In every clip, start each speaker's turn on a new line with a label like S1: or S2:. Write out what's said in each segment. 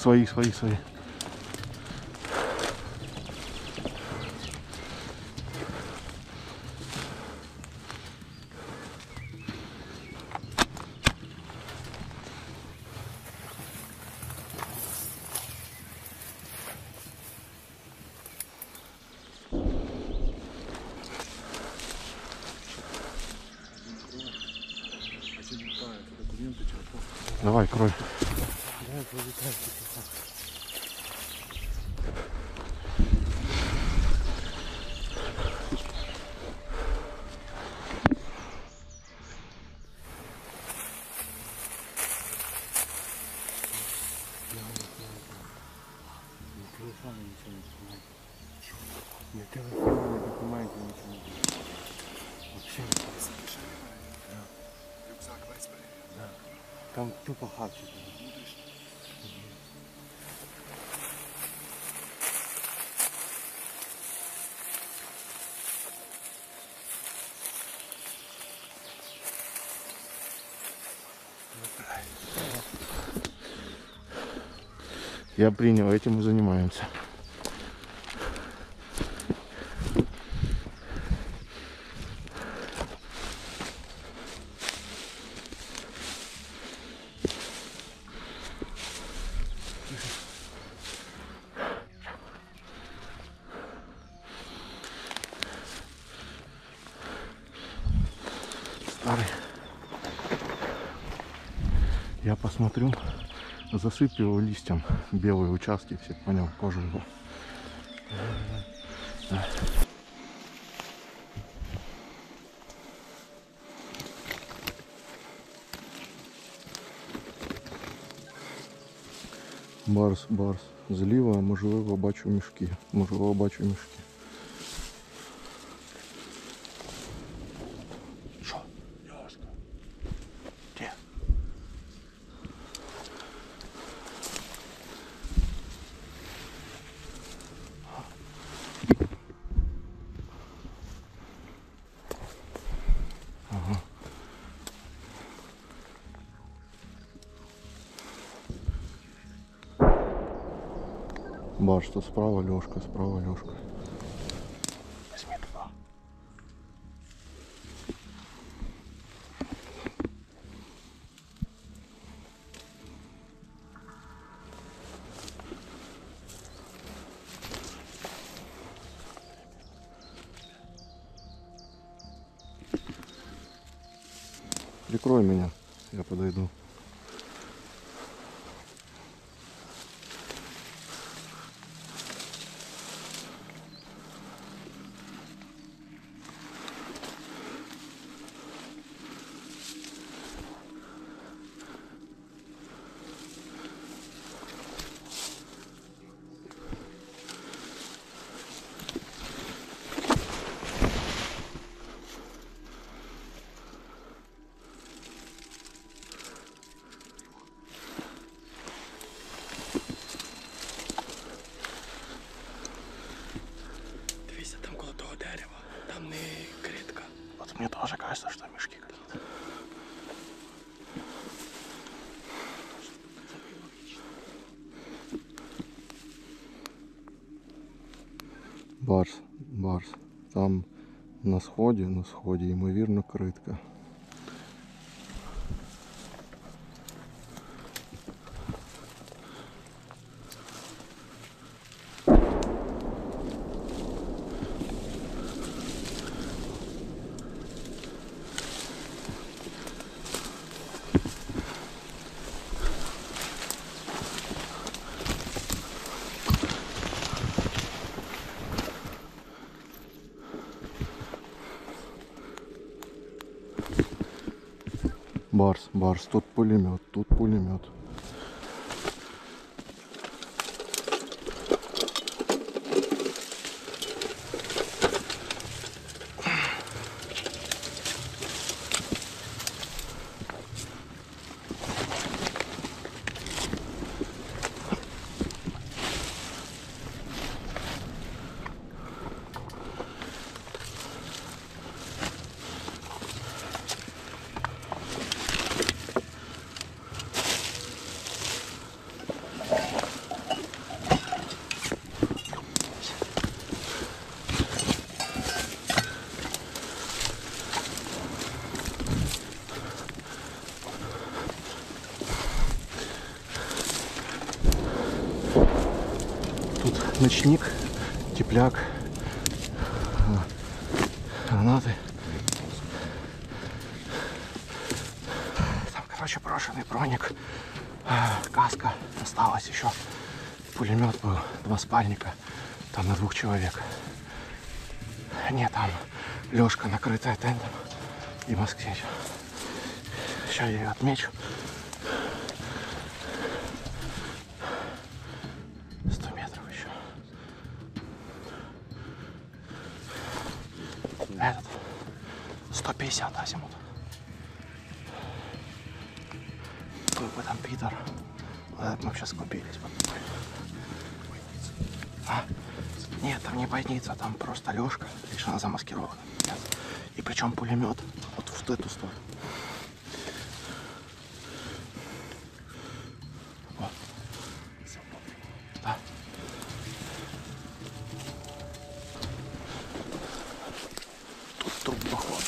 S1: Свои. Давай, крой.
S2: Ни телефона, ни документов, ничего не было. Вообще не было. Да. Рюкзак весь проверил. Да. Там тупо хавчик.
S1: Я принял, этим мы занимаемся. Старый. Я посмотрю, засыпь его листьям, белые участки, все понял, кожу его. Да. Барс, зліва, можливо, бачу мішки. Що? Йоска. Де? Ага. Барс, тут справа Лёшка. Возьми туда. Прикрой меня, я подойду. Мне тоже кажется, что мешки какие-то. Барс. Там на сході, ймовірно, критка. Барс, тут пулемет. ночник, тепляк, гранаты. Там, короче, брошенный броник, каска осталась еще, пулемет был, 2 спальника, там на 2 человек. Нет, там лёжка, накрытая тентом и москвич. Сейчас я ее отмечу. 100 метров еще. Этот 150 азимут. Был бы там Питер. Вот мы сейчас купились. А? Нет, там не бойница, там просто лёжка, лишь она замаскирована. И причем пулемет вот в эту сторону. Вот. Да. Тут труп поход.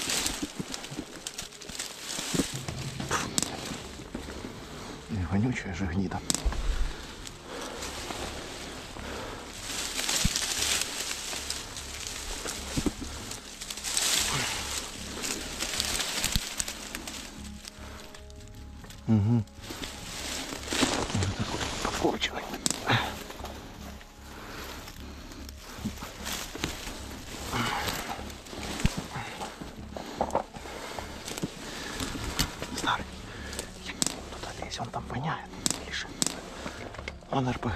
S1: И вонючая же гнида. Угу. Такой покорченный. Старый. Туда лезь, он там воняет. Лишь. Он РПГ.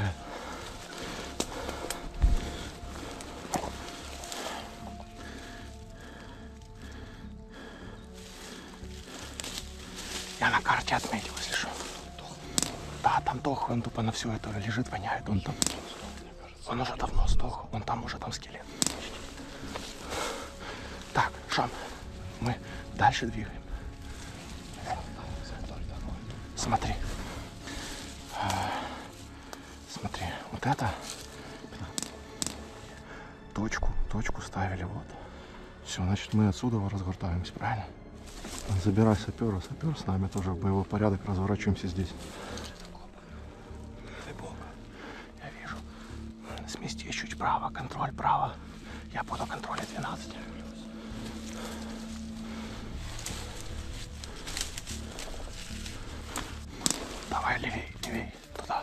S1: Я на карте отметил, если что. Да, там дох, он тупо на все это лежит, воняет. Он там. Он уже давно сдох, он там уже там скелет. Так, Шон, мы дальше двигаем. Смотри. Смотри, вот это. Точку ставили, вот. Все, значит, мы отсюда разгортаемся, правильно? Забирай сапера, сапер с нами тоже в боевой порядок, разворачиваемся здесь. Я вижу. Сместись чуть вправо, контроль право. Я буду контролить 12. Давай левей, левей, туда.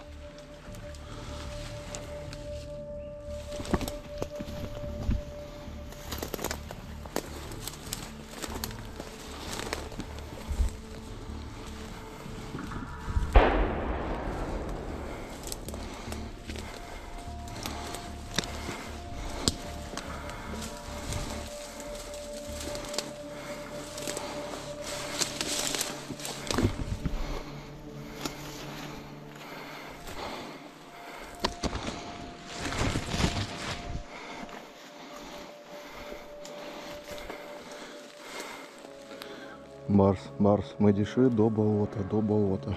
S1: Барс, ми дійшли до болота,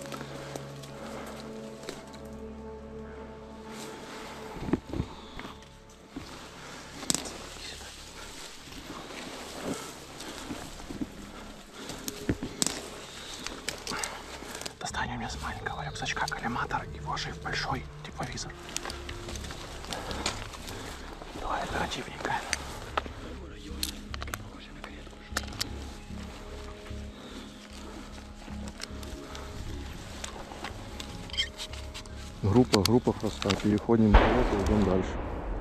S1: Достань у меня с маленького рюкзачка коллиматор и вложи в большой тепловизор. Давай, оперативненько. Группа проста. Переходим в болото и идем дальше.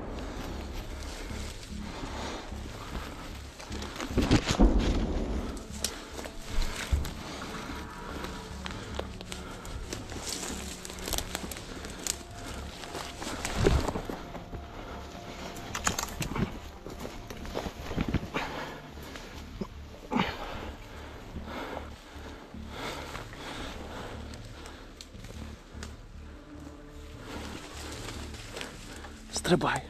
S1: Стрибай.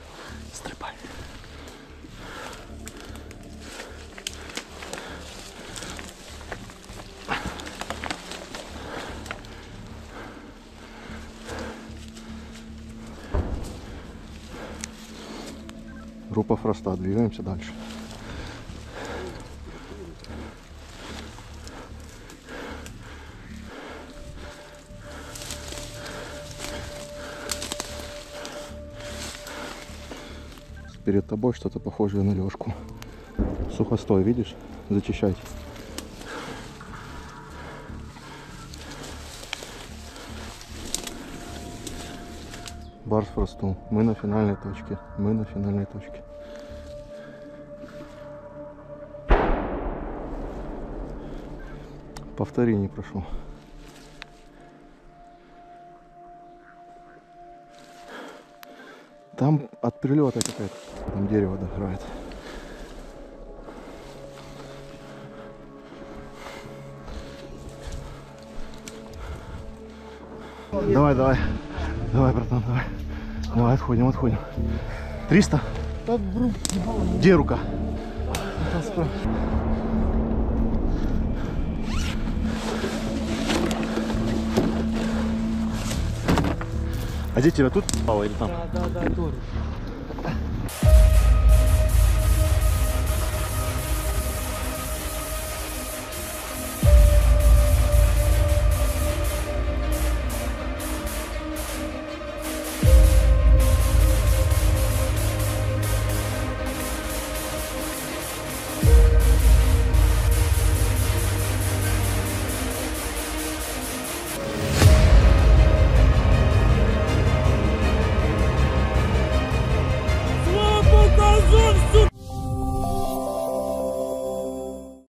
S1: Группа Фроста, двигаемся дальше. перед тобой что-то похожее на лёжку. Сухостой, видишь? Зачищайте. Барс в росту. Мы на финальной точке. Мы на финальной точке. Повтори, не прошу. Там от прилета какая-то. Там дерево догорает. Давай, давай. Давай, братан, давай. Давай, отходим, отходим. 300? Где рука? А где тебя тут? Или там?
S3: Да, тоже.